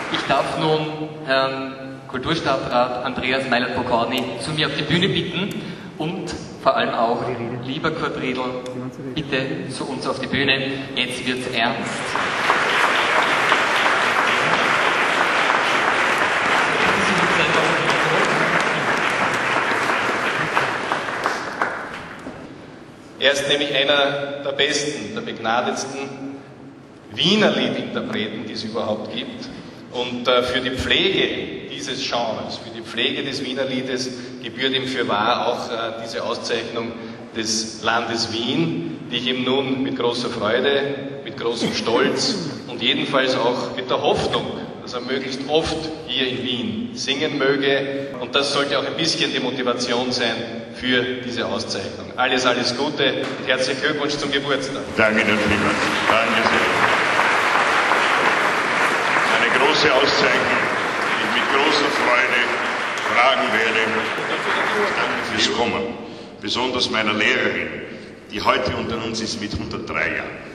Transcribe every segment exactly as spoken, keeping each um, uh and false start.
Ich darf nun Herrn Kulturstadtrat Andreas Meilert-Pokorny zu mir auf die Bühne bitten und vor allem auch, lieber Kurt Riedl, bitte zu uns auf die Bühne. Jetzt wird's ernst. Er ist nämlich einer der besten, der begnadetsten Wiener Liedinterpreten, die es überhaupt gibt. Und äh, für die Pflege dieses Genres, für die Pflege des Wiener Liedes gebührt ihm fürwahr auch äh, diese Auszeichnung des Landes Wien, die ich ihm nun mit großer Freude, mit großem Stolz und jedenfalls auch mit der Hoffnung, dass er möglichst oft hier in Wien singen möge. Und das sollte auch ein bisschen die Motivation sein für diese Auszeichnung. Alles, alles Gute und herzlichen Glückwunsch zum Geburtstag. Danke, Herr Klima. Danke sehr. Eine große Auszeichnung, die ich mit großer Freude tragen werde. Danke fürs Kommen. Besonders meiner Lehrerin, die heute unter uns ist mit hundertdrei Jahren.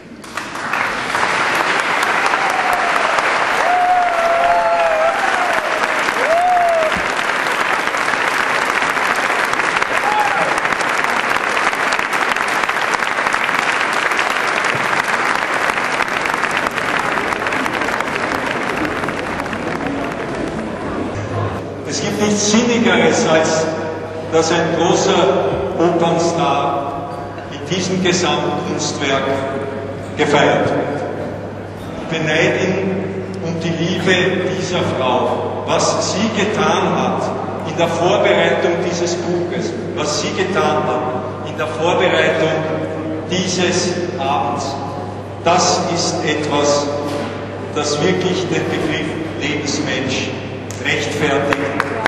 Es gibt nichts Sinnigeres, als dass ein großer Opernstar in diesem Gesamtkunstwerk gefeiert wird. Ich beneide ihn um die Liebe dieser Frau, was sie getan hat in der Vorbereitung dieses Buches, was sie getan hat in der Vorbereitung dieses Abends. Das ist etwas, das wirklich den Begriff Lebensmensch rechtfertigt.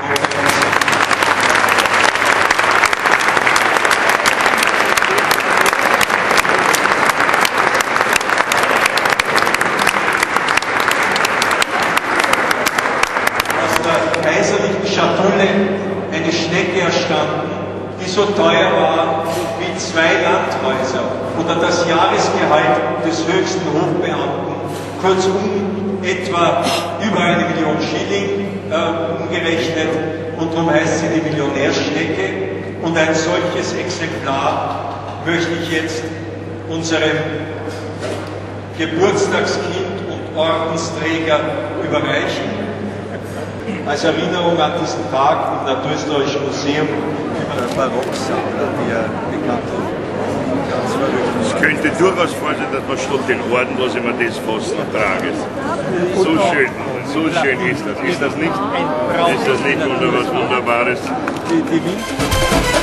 Aus der kaiserlichen Schatulle eine Schnecke erstanden, die so teuer war wie zwei Landhäuser oder das Jahresgehalt des höchsten Hochbeamten, kurzum etwa über eine Million Schilling äh, umgerechnet, und darum heißt sie die Millionärschnecke. Und ein solches Exemplar möchte ich jetzt unserem Geburtstagskind und Ordensträger überreichen, als Erinnerung an diesen Tag im Naturhistorischen Museum über den Barocksammler, die er bekannt hat. Es könnte durchaus vorstellen, dass man statt den Orden, dass ich mir das fast trage. So schön, so schön ist das. Ist das nicht, ist das nicht wunderbar, was Wunderbares? Die, die